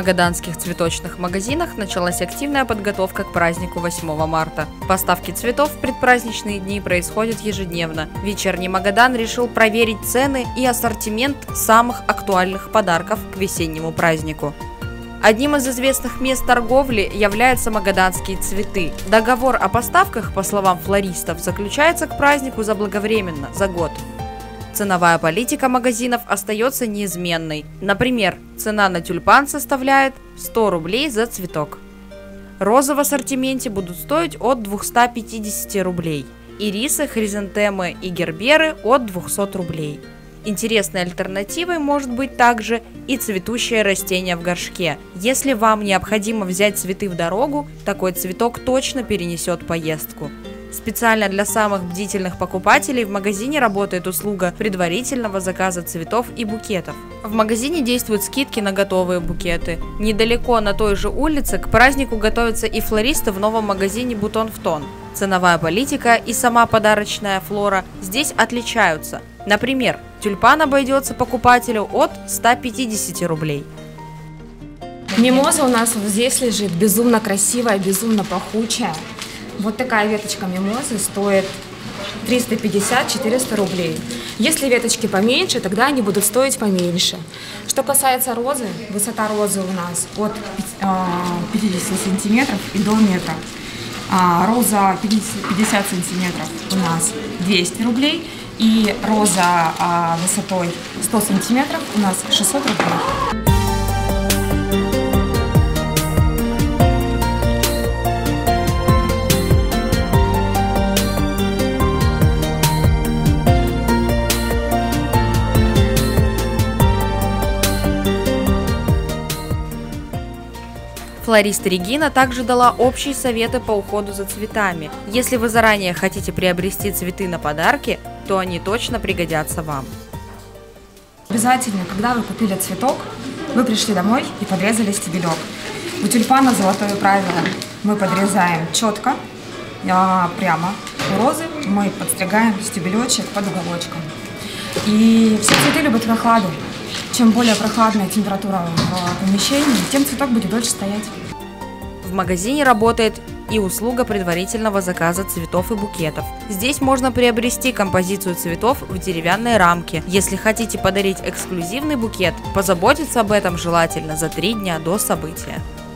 магаданских цветочных магазинах началась активная подготовка к празднику 8 марта. Поставки цветов в предпраздничные дни происходят ежедневно. Вечерний Магадан решил проверить цены и ассортимент самых актуальных подарков к весеннему празднику. Одним из известных мест торговли являются магаданские цветы. Договор о поставках, по словам флористов, заключается к празднику заблаговременно, за год. Ценовая политика магазинов остается неизменной. Например, цена на тюльпан составляет 100 рублей за цветок. Розы в ассортименте будут стоить от 250 рублей. Ирисы, хризантемы и герберы от 200 рублей. Интересной альтернативой может быть также и цветущее растение в горшке. Если вам необходимо взять цветы в дорогу, такой цветок точно перенесет поездку. Специально для самых бдительных покупателей в магазине работает услуга предварительного заказа цветов и букетов. В магазине действуют скидки на готовые букеты. Недалеко на той же улице к празднику готовятся и флористы в новом магазине «Бутон в тон». Ценовая политика и сама подарочная флора здесь отличаются. Например, тюльпан обойдется покупателю от 150 рублей. Мимоза у нас вот здесь лежит, безумно красивая, безумно пахучая. Вот такая веточка мимозы стоит 350-400 рублей. Если веточки поменьше, тогда они будут стоить поменьше. Что касается розы, высота розы у нас от 50 сантиметров и до метра. Роза 50 сантиметров у нас 200 рублей. И роза высотой 100 сантиметров у нас 600 рублей. Флорист Регина также дала общие советы по уходу за цветами. Если вы заранее хотите приобрести цветы на подарки, то они точно пригодятся вам. Обязательно, когда вы купили цветок, вы пришли домой и подрезали стебелек. У тюльпана золотое правило. Мы подрезаем четко, прямо. У розы мы подстригаем стебелечек под уголочком. И все цветы любят прохладу. Чем более прохладная температура в помещении, тем цветок будет дольше стоять. В магазине работает и услуга предварительного заказа цветов и букетов. Здесь можно приобрести композицию цветов в деревянной рамке. Если хотите подарить эксклюзивный букет, позаботиться об этом желательно за 3 дня до события.